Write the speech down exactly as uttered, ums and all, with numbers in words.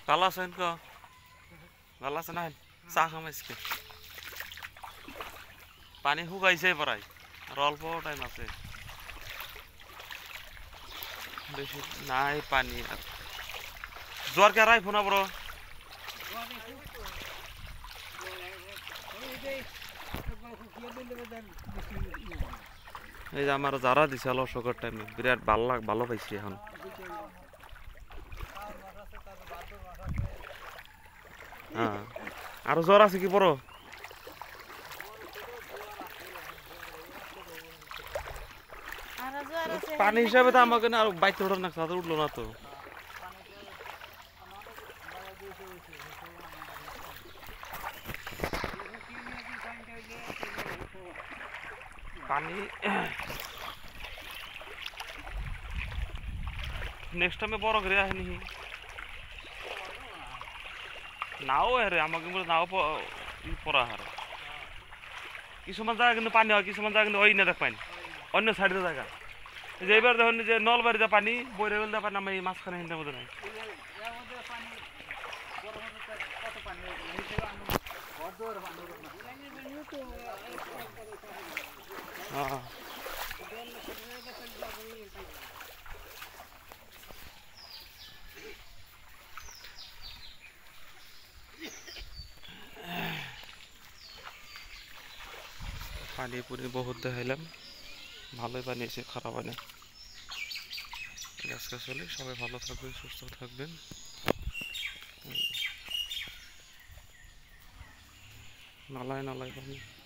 ভালো আছেন ক ভালো আছেন না চা খাম আজকে পানি শুকাইছে প্রায় আর অল্প টাইম আছে বেশি নাই পানি আর জোয়ার কে রাই ফোনা বড় এই যে আমার যারা দিছে অশোকের টাইমে বিরাট ভালো লাগ ভালো পাইছি এখন হ্যাঁ আরো জ্বর আছে কি বড় পানি হিসাবে তো আমাকে আর বাইতে উঠো না সাথে উঠলো না তো পানি নেক্সট টাইমে বড় করে আসেনি নাও আরে আমাকে নাও পড়া হার কিছুমান জায়গা কিন্তু পানি হয় কিছুমান জায়গা কিন্তু ওই না দেখ পানি অন্য সাইডের জায়গা যে এবার দেখুন যে নলবাড়িতে পানি বৈরাগলতে পানি আমি মাঝখানে হিন্দার মধ্যে নাই হ্যাঁ পানি পুনি বহুত দেখাইলাম ভালোই পানি এসে খারাপ হয় না আজকে চলে সবাই ভালো থাকবেন সুস্থ থাকবেন নালায় নালায় পানি